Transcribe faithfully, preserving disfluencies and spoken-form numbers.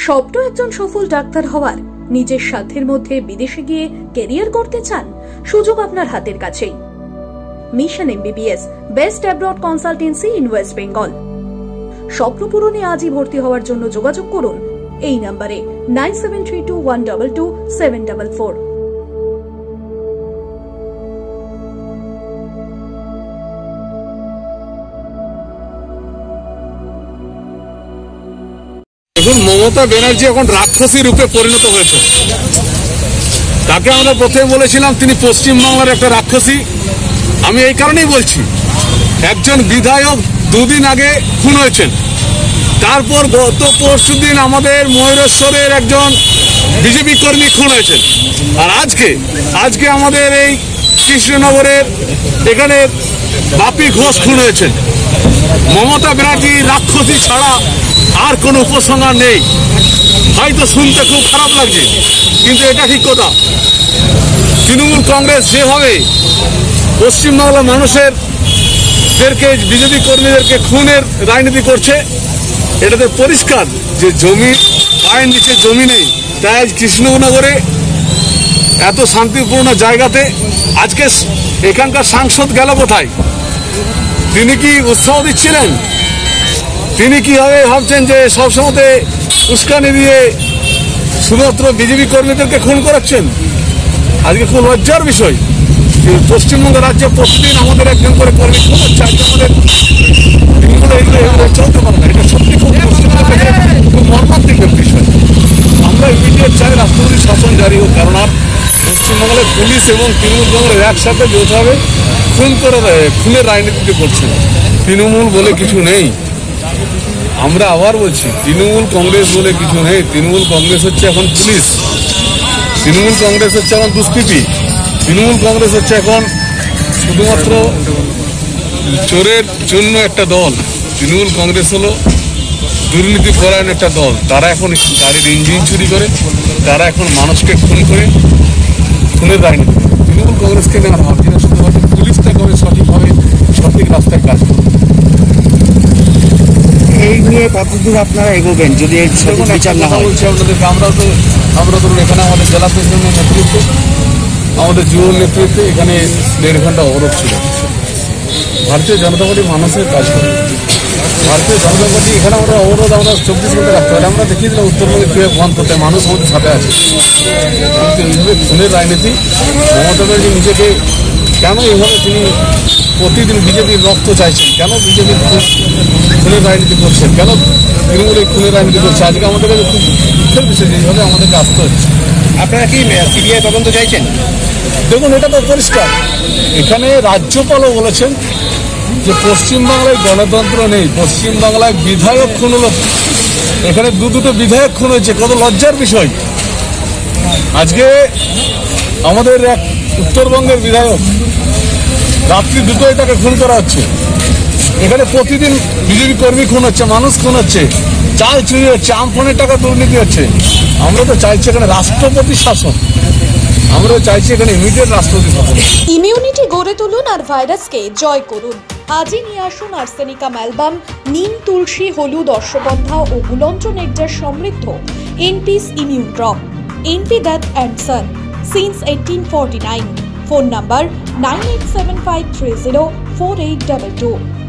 স্বপ্ন একজন সফল ডাক্তার হওয়ার, নিজের সাধ্যের মধ্যে বিদেশে গিয়ে ক্যারিয়ার করতে চান? সুযোগ আপনার হাতের কাছেই। Mission MBBS, best abroad consultancy in West Bengal. স্বপ্ন পূরণে আজই ভর্তি হওয়ার জন্য যোগাযোগ করুন এই নম্বরে nine seven three two one two two seven four four. দেখুন, মমতা ব্যানার্জি এখন রাক্ষসী রূপে পরিণত হয়েছে। তাকে আমরা প্রথমে বলেছিলাম তিনি পশ্চিমবাংলার একটা রাক্ষসী। আমি এই কারণেই বলছি, একজন বিধায়ক দুদিন আগে খুন হয়েছেন, তারপর গত পরশু দিন আমাদের ময়ূরেশ্বরের একজন বিজেপি কর্মী খুন হয়েছেন, আর আজকে আজকে আমাদের এই কৃষ্ণনগরের এখানে বাপি ঘোষ খুন হয়েছেন। মমতা ব্যানার্জি রাক্ষসী ছাড়া আর কোনো উপসংহার নেই। হয়তো শুনতে খুব খারাপ লাগছে, কিন্তু এটা ঠিক কথা। তৃণমূল কংগ্রেস যেভাবে পশ্চিমবাংলার মানুষের দেরকে বিজেপি কর্মীদেরকে খুনের রাজনীতি করছে, এটাতে পরিষ্কার যে জমি পায়ের নিচে জমি নেই। তাই আজ কৃষ্ণনগরে এত শান্তিপূর্ণ জায়গাতে আজকে এখানকার সাংসদ গেল কোথায়? তিনি কি উৎসাহ দিচ্ছিলেন? তিনি কিভাবে ভাবছেন যে সবসময় উস্কানি দিয়ে শুধুমাত্র বিজেপি কর্মীদেরকে খুন করাচ্ছেন? আজকে খুব লজ্জার বিষয় পশ্চিমবঙ্গ রাজ্যে প্রতিদিন আমাদের একজন করে কর্মী খুন হচ্ছে। আজকে আমাদের এগুলো চলতে পারে না। এটা সত্যি খুব খুব মর্মান্তিক বিষয়। আমরা ইমিডিয়েট চাই রাষ্ট্রপতি শাসন জারি হোক, কারণ আর পশ্চিমবঙ্গের পুলিশ এবং তৃণমূল কংগ্রেস একসাথে যৌথভাবে খুন করে খুনের রাজনীতিতে করছে। তৃণমূল বলে কিছু নেই। আমরা আবার বলছি, তৃণমূল কংগ্রেস বলে কিছু নেই। তৃণমূল কংগ্রেস হচ্ছে এখন পুলিশ, তৃণমূল কংগ্রেস হচ্ছে এখন দুষ্কৃতী, তৃণমূল কংগ্রেস হচ্ছে এখন শুধুমাত্র চোরের জন্য একটা দল। তৃণমূল কংগ্রেস হলো দুর্নীতি পরায়ণ একটা দল। তারা এখন গাড়ির ইঞ্জিন চুরি করে, তারা এখন মানুষকে খুন করে খুনের রাজনীতি। তৃণমূল কংগ্রেসকে নেওয়া ভাবছি না, শুধুমাত্র পুলিশটা করে সঠিকভাবে সঠিক রাস্তায় কাজ করবে। এই নিয়ে কতদূর আপনারা এগোবেন যদি বিচার না হয়? বলছি আপনাদেরকে, আমরা তো আমরা ধরুন এখানে আমাদের জেলা প্রেসিডেন্টের নেতৃত্বে, আমাদের যুব নেতৃত্বে এখানে দেড় ঘন্টা অবরোধ ছিল। ভারতীয় জনতা পার্টি মানুষের কাজ করে। ভারতীয় জনতা পার্টি এখানে আমরা অবরোধ আমরা চব্বিশ ঘন্টা রাখতে পারি। আমরা দেখিয়ে দিলাম উত্তরবঙ্গে কীভাবে বন্ধ করতে মানুষ আমাদের সাথে আছে। কিন্তু এইভাবে খুনের রাজনীতি, মমতা ব্যানার্জি নিজেকে কেন এইভাবে তিনি প্রতিদিন বিজেপির রক্ত চাইছেন, কেন বিজেপির খুনের রাজনীতি করছেন, কেন তৃণমূলের খুনের রাজনীতি করছে, আজকে আমাদের কাছে খুব দুঃখের বিষয় যে এইভাবে আমাদেরকে আসতে হচ্ছে। আপনারা কি সিবিআই তদন্ত চাইছেন? দেখুন, এটা তো পরিষ্কার। এখানে রাজ্যপালও বলেছেন যে পশ্চিমবাংলায় গণতন্ত্র নেই, পশ্চিমবাংলায় বিধায়ক খুন হলো। এখানে দু দুটো বিধায়ক খুন হয়েছে, কত লজ্জার বিষয়। আজকে আমাদের এক উত্তরবঙ্গের বিধায়ক রাত্রি দুটোয় তাকে খুন করা হচ্ছে। এখানে প্রতিদিন বিজেপি কর্মী খুন হচ্ছে, মানুষ খুন হচ্ছে, চাল চুরি হচ্ছে, আমফানের টাকা দুর্নীতি হচ্ছে। আমরা তো চাইছি এখানে রাষ্ট্রপতি শাসন, আমরা চাইছি এখানে ইমিডিয়েট রাষ্ট্রপতি শাসন। ইমিউনিটি গড়ে তুলুন আর ভাইরাসকে জয় করুন। আজই নিয়ে আসুন আর্সেনিকাম অ্যালবাম, নিম, তুলসী, হলুদ, অশ্বগন্ধা ও গুলঞ্চ নেকটার সমৃদ্ধ এনপিস ইমিউন ড্রপ, এনপি দ্যাট and son since eighteen forty nine. Phone number nine eight seven five three zero four eight two two.